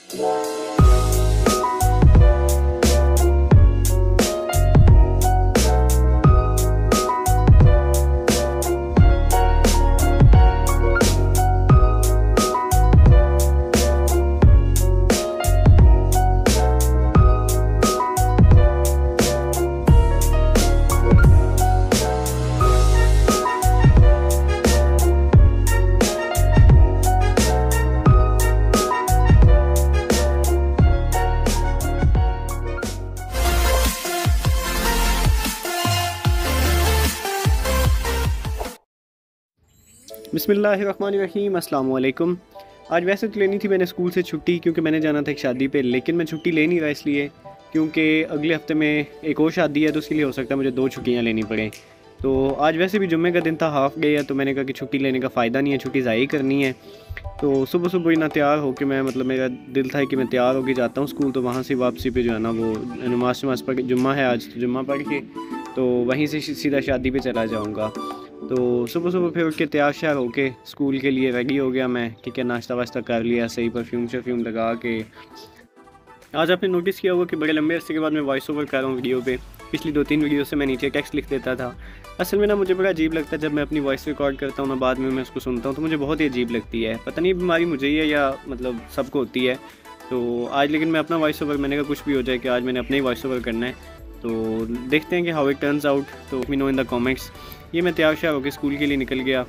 बिस्मिल्लाहिर्रहमानिर्रहीम, अस्सलाम वालेकुम। आज वैसे तो लेनी थी मैंने स्कूल से छुट्टी, क्योंकि मैंने जाना था एक शादी पे, लेकिन मैं छुट्टी ले नहीं रहा इसलिए क्योंकि अगले हफ्ते में एक और शादी है, तो उसके लिए हो सकता है मुझे 2 छुट्टियाँ लेनी पड़े। तो आज वैसे भी जुम्मे का दिन था, हाफ डे है, तो मैंने कहा कि छुट्टी लेने का फ़ायदा नहीं है, छुट्टी ज़ाया करनी है। तो सुबह सुबह ही ना तैयार होकर मैं मेरा दिल था कि मैं तैयार होकर जाता हूँ स्कूल, तो वहाँ से वापसी पे जो है ना वो नमाज पढ़ के, जुम्मा है आज, तो जुम्मा पढ़ के तो वहीं से सीधा शादी पे चला जाऊँगा। तो सुबह सुबह फिर उठ के तैयार श्यार होके स्कूल के लिए रेडी हो गया मैं, ठीक है, नाश्ता वाश्ता कर लिया, सही परफ्यूम लगा के। आज आपने नोटिस किया होगा कि बड़े लंबे अरसे के बाद मैं वॉइस ओवर कर रहा हूँ वीडियो पे। पिछली 2-3 वीडियो से मैं नीचे टेक्स्ट लिख देता था। असल में ना मुझे बड़ा अजीब लगता है जब मैं अपनी वॉइस रिकॉर्ड करता हूँ ना, बाद में मैं उसको सुनता हूँ तो मुझे बहुत ही अजीब लगती है। पता नहीं बीमारी मुझे ही है या मतलब सबको होती है। तो आज लेकिन मैं अपना वॉइस ओवर, मैंने कहा कुछ भी हो जाए कि आज मैंने अपना ही वॉइस ओवर करना है, तो देखते हैं कि हाउ इट टर्न्स आउट। तो me know in the comments. ये मैं तैयार श्यार होकर स्कूल के लिए निकल गया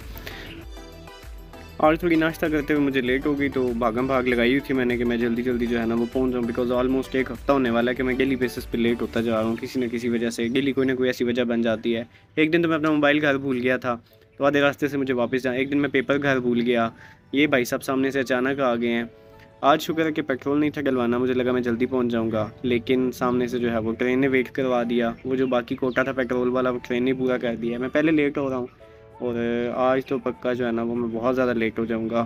और थोड़ी नाश्ता करते हुए मुझे लेट हो गई, तो भागम भाग लगाई हुई थी मैंने कि मैं जल्दी जो है ना वो पहुंच जाऊँ, बिकॉज ऑलमोस्ट एक हफ्ता होने वाला है कि मैं डेली बेसिस पे लेट होता जा रहा हूँ किसी न किसी वजह से। डेली कोई ना कोई ऐसी वजह बन जाती है। एक दिन तो मैं अपना मोबाइल घर भूल गया था, तो आधे रास्ते से मुझे वापस जाना। एक दिन मैं पेपर घर भूल गया। ये भाई साहब सामने से अचानक आ गए हैं। आज शुक्र है कि पेट्रोल नहीं था डलवाना, मुझे लगा मैं जल्दी पहुंच जाऊंगा, लेकिन सामने से जो है वो ट्रेन ने वेट करवा दिया। वो जो बाकी कोटा था पेट्रोल वाला, वो ट्रेन ने पूरा कर दिया। मैं पहले लेट हो रहा हूँ और आज तो पक्का जो है ना वो मैं बहुत ज़्यादा लेट हो जाऊंगा।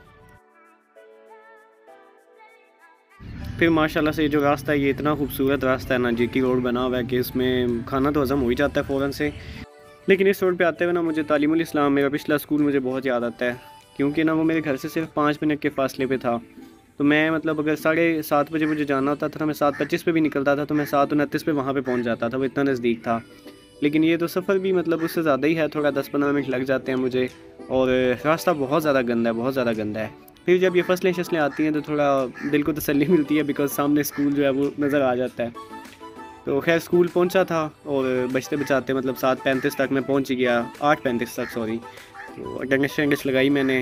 फिर माशाल्लाह से ये जो रास्ता है, ये इतना खूबसूरत रास्ता है ना, जीटी रोड बना हुआ है कि इसमें खाना तो हज़म हो ही जाता है फ़ौरन से। लेकिन इस रोड पे आते हुए ना मुझे तालीमुल इस्लाम, मेरा पिछला स्कूल मुझे बहुत याद आता है, क्योंकि ना वो मेरे घर से सिर्फ 5 मिनट के फासले पे था। तो मैं अगर 7:30 बजे मुझे जाना होता था, मैं 7:25 पे भी निकलता था, तो मैं 7:29 पे वहाँ पे पहुँच जाता था। वो इतना नज़दीक था। लेकिन ये तो सफ़र भी उससे ज़्यादा ही है, थोड़ा 10-15 मिनट लग जाते हैं मुझे। और रास्ता बहुत ज़्यादा गंदा है, बहुत ज़्यादा गंदा है। फिर जब ये फसलें शसलें आती हैं तो थोड़ा दिल को तसल्ली मिलती है, बिकॉज सामने स्कूल जो है वो नज़र आ जाता है। तो खैर स्कूल पहुंचा था और बचते बचाते 7:35 तक मैं पहुंच गया, 8:35 तक सॉरी। तो अटेंडेंस लगाई मैंने।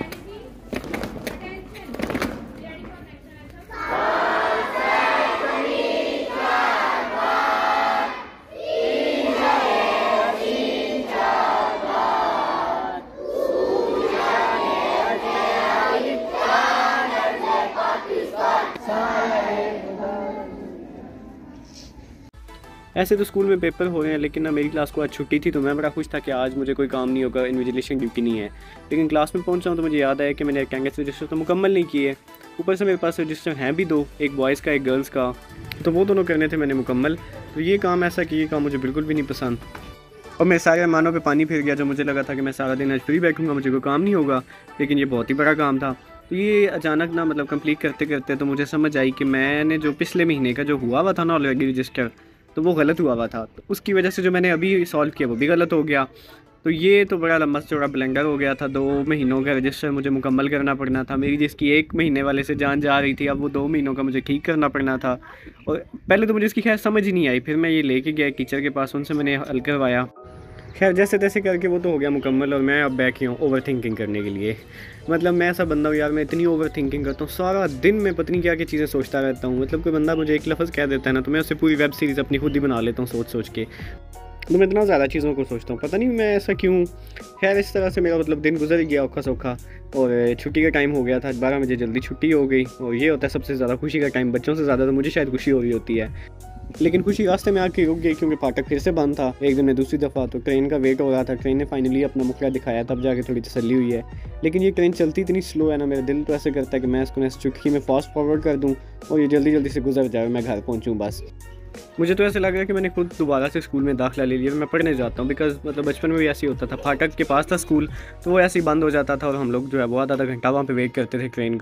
ऐसे तो स्कूल में पेपर हो रहे हैं, लेकिन ना मेरी क्लास को आज छुट्टी थी, तो मैं बड़ा खुश था कि आज मुझे कोई काम नहीं होगा, इन्विजिलेशन ड्यूटी नहीं है। लेकिन क्लास में पहुंचा हूं तो मुझे याद आया कि मैंने अटेंडेंस रजिस्टर तो मुकम्मल नहीं किए। ऊपर से मेरे पास रजिस्टर हैं भी 2, एक बॉयज़ का एक गर्ल्स का, तो वो दोनों करने थे मैंने मुकम्मल। तो ये काम ऐसा कि ये काम मुझे बिल्कुल भी नहीं पसंद, और मेरे सारे अरमानों पे पानी फिर गया। जो मुझे लगा था कि मैं सारा दिन आज फ्री बैठूँगा, मुझे कोई काम नहीं होगा, लेकिन ये बहुत ही बड़ा काम था। तो ये अचानक ना कंप्लीट करते करते तो मुझे समझ आई कि मैंने जो पिछले महीने का जो हुआ था ना ऑलरेडी रजिस्टर, तो वो गलत हुआ था। तो उसकी वजह से जो मैंने अभी सॉल्व किया वो भी गलत हो गया। तो ये तो बड़ा लंबा चौड़ा ब्लेंडर हो गया था। 2 महीनों का रजिस्टर मुझे मुकम्मल करना पड़ना था। मेरी जिसकी 1 महीने वाले से जान जा रही थी, अब वो 2 महीनों का मुझे ठीक करना पड़ना था। और पहले तो मुझे इसकी खैर समझ ही नहीं आई। फिर मैं ये लेके गया टीचर के पास, उनसे मैंने हल करवाया। खैर जैसे तैसे करके वो तो हो गया मुकम्मल, और मैं अब बैठी हूँ ओवर थिंकिंग करने के लिए। मैं ऐसा बंदा हूँ यार, मैं इतनी ओवर थिंकिंग करता हूँ, सारा दिन मैं पता नहीं क्या क्या चीज़ें सोचता रहता हूँ। कोई बंदा मुझे एक लफ्ज़ कह देता है ना, तो मैं उससे पूरी वेब सीरीज़ अपनी खुद ही बना लेता हूँ सोच के। तो मैं इतना ज़्यादा चीज़ों को सोचता हूँ, पता नहीं मैं ऐसा क्यों। खैर इस तरह से मेरा दिन गुजर गया औखा सौखा, और छुट्टी का टाइम हो गया था। 12 बजे जल्दी छुट्टी हो गई, और ये होता है सबसे ज़्यादा खुशी का टाइम। बच्चों से ज़्यादा तो मुझे शायद खुशी हो रही होती है, लेकिन खुशी रास्ते में आके रुक गई, क्योंकि फाटक फिर से बंद था। एक दिन में दूसरी दफ़ा तो ट्रेन का वेट हो रहा था। ट्रेन ने फाइनली अपना मुखड़ा दिखाया, तब जाके थोड़ी तसल्ली हुई है। लेकिन ये ट्रेन चलती इतनी स्लो है ना, मेरा दिल तो ऐसे करता है कि मैं इसको चुटकी में फास्ट फॉरवर्ड कर दूँ और ये जल्दी से गुजर जाए, मैं घर पहुँचूँ बस। मुझे तो ऐसे लग रहा है कि मैंने खुद दोबारा से स्कूल में दाखिला ले लिया, मैं पढ़ने जाता हूँ। बिकॉज बचपन में भी ऐसे ही होता था, फाटक के पास था स्कूल, तो वो ऐसे ही बंद हो जाता था और हम लोग जो है बहुत आधा घंटा वहाँ पे वेट करते थे ट्रेन का।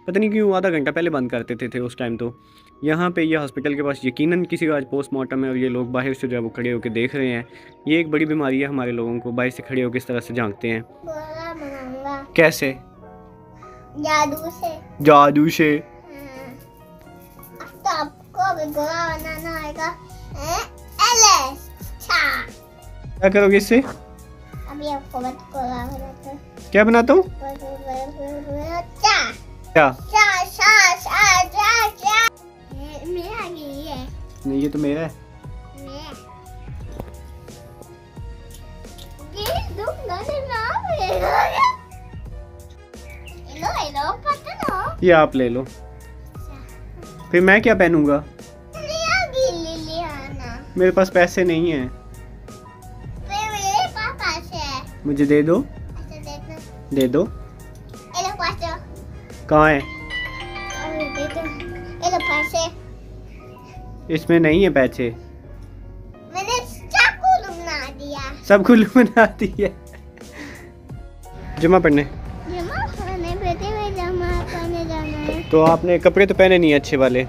पता नहीं क्यों आधा घंटा पहले बंद करते थे उस टाइम। तो यहाँ पे ये हॉस्पिटल के पास यकीनन किसी का आज पोस्टमार्टम है और ये लोग बाहर से जो है वो खड़े होकर देख रहे हैं। ये एक बड़ी बीमारी है हमारे लोगों को, बाहर से खड़े होकर इस तरह से झांकते हैं। कैसे? जादू से। जादू से? तो आपको भी गोला बनाना आएगा। क्या करोगे इससे? अभी आपको गोला बनाता हूँ। क्या बनाता हूँ? क्या? मेरा ये है। नहीं, ये तो मेरा है। ये आप ले लो, फिर मैं क्या पहनूंगा? मेरे पास पैसे नहीं है। मेरे पास पैसे है। मुझे दे दो। दे दो। कहाँ है? पैसे इसमें नहीं है पैसे। मैंने चाकू बना दिया। सब कुल बना दिया। जुम्मा पढ़ने। जमा करने जाना है। तो आपने कपड़े तो पहने नहीं अच्छे वाले।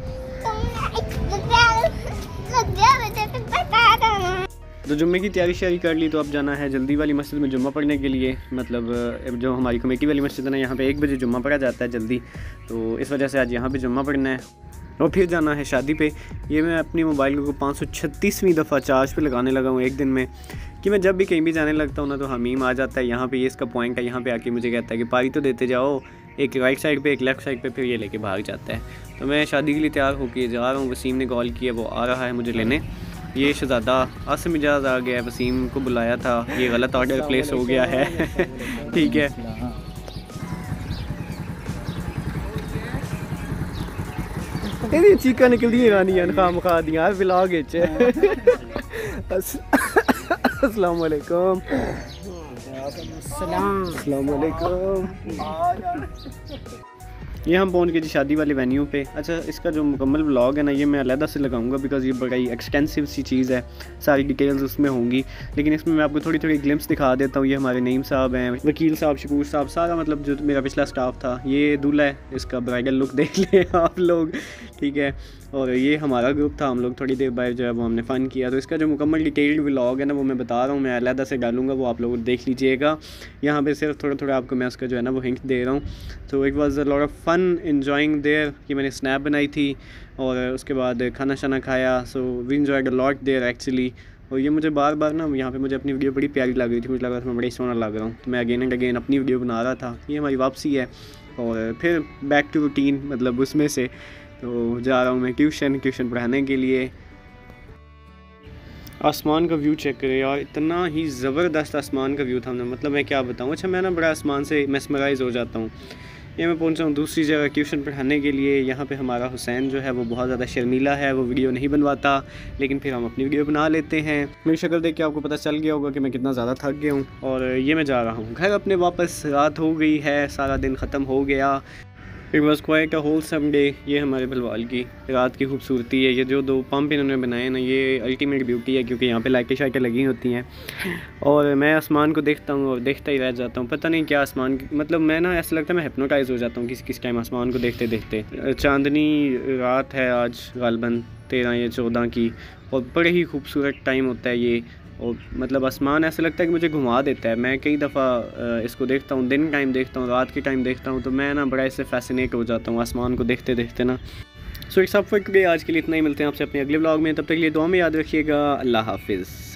तो जुम्मे की तैयारी शारी कर ली, तो अब जाना है जल्दी वाली मस्जिद में जुम्मा पढ़ने के लिए। मतलब जो हमारी कमेटी वाली मस्जिद है ना, यहाँ पे 1 बजे जुम्मा पढ़ा जाता है जल्दी, तो इस वजह से आज यहाँ पे जुम्मा पढ़ना है और फिर जाना है शादी पे। ये मैं अपनी मोबाइल को 536वीं दफ़ा चार्ज पे लगाने लगा हूँ एक दिन में, कि मैं जब भी कहीं भी जाने लगता हूँ ना तो हमीम आ जाता है यहाँ पे। ये इसका पॉइंट है, यहाँ पे आके मुझे कहता है कि पारी तो देते जाओ, एक राइट साइड पे एक लेफ़्ट साइड पे, फिर ये लेके भाग जाता है। तो मैं शादी के लिए तैयार होकर जा रहा हूँ। वसीम ने कॉल किया, वो आ रहा है मुझे लेने। ये शहज़ादा आसिम इजाज़ आ गया है, वसीम को बुलाया था, ये गलत ऑर्डर प्लेस हो गया है। ठीक है। ये चीका निकल दी रानी खाम खा दी यार व्लॉग। अस्सलाम वालेकुम। अस्सलाम वालेकुम। ये हम पहुंच गए जी शादी वाले वेन्यू पे। अच्छा, इसका जो मुकम्मल व्लॉग है ना, ये मैं अलग से लगाऊंगा बिकॉज़ ये बड़ी एक्सटेंसिव सी चीज़ है, सारी डिटेल्स उसमें होंगी। लेकिन इसमें मैं आपको थोड़ी थोड़ी ग्लिम्स दिखा देता हूँ। ये हमारे नईम साहब हैं, वकील साहब, शकूर साहब, सारा मतलब जो मेरा पिछला स्टाफ था। ये दूल्हा है, इसका ब्राइडल लुक देख लें आप लोग, ठीक है। और ये हमारा ग्रुप था, हम लोग थोड़ी देर बाद जो है वो हमने फ़न किया। तो इसका जो मुकम्मल डिटेल्ड व्लॉग है ना, वो मैं बता रहा हूँ, मैं अलग से डालूंगा, वो आप लोग देख लीजिएगा। यहाँ पे सिर्फ थोड़ा थोड़ा आपको मैं उसका जो है ना वो हिंट दे रहा हूँ। तो it was a lot of fun enjoying there, कि मैंने स्नैप बनाई थी और उसके बाद खाना शाना खाया। So we enjoyed a lot there actually. और ये मुझे बार बार ना यहाँ पे मुझे अपनी वीडियो बड़ी प्यारी लग रही थी, मुझे लग रहा था मैं बड़ी सोना लग रहा हूँ, तो मैं अगेन एंड अगेन अपनी वीडियो बना रहा था। ये हमारी वापसी है और फिर बैक टू रूटीन, मतलब उसमें से तो जा रहा हूँ मैं ट्यूशन पढ़ाने के लिए। आसमान का व्यू चेक करें यार, इतना ही ज़बरदस्त आसमान का व्यू था ना, मतलब मैं क्या बताऊँ। अच्छा, मैं ना बड़ा आसमान से मेस्मराइज़ हो जाता हूँ। ये मैं पहुंचा हूँ दूसरी जगह ट्यूशन पढ़ाने के लिए। यहाँ पे हमारा हुसैन जो है वो बहुत ज़्यादा शर्मीला है, वो वीडियो नहीं बनवाता, लेकिन फिर हम अपनी वीडियो बना लेते हैं। मेरी शक्ल देख के आपको पता चल गया होगा कि मैं कितना ज़्यादा थक गया हूँ। और ये मैं जा रहा हूँ घर अपने वापस। रात हो गई है, सारा दिन ख़त्म हो गया। It was quite a wholesome day. ये हमारे भलवाल की रात की खूबसूरती है। ये जो 2 पंप इन्होंने बनाए ना, ये अल्टीमेट ब्यूटी है, क्योंकि यहाँ पे लाइटें शाइटें लगी होती हैं। और मैं आसमान को देखता हूँ और देखता ही रह जाता हूँ, पता नहीं क्या आसमान, मतलब मैं ना ऐसा लगता है मैं हिप्नोटाइज हो जाता हूँ किस टाइम आसमान को देखते देखते। चांदनी रात है आज, गालबन 13 या 14 की, और बड़े ही खूबसूरत टाइम होता है ये। और मतलब आसमान ऐसा लगता है कि मुझे घुमा देता है। मैं कई दफ़ा इसको देखता हूँ, दिन टाइम देखता हूँ, रात के टाइम देखता हूँ, तो मैं ना बड़ा इससे फैसिनेट हो जाता हूँ आसमान को देखते देखते ना। So it's up for today. आज के लिए इतना ही, मिलते हैं आपसे अपने अगले व्लॉग में। तब तक के लिए दुआ में याद रखिएगा। अल्लाह हाफिज़।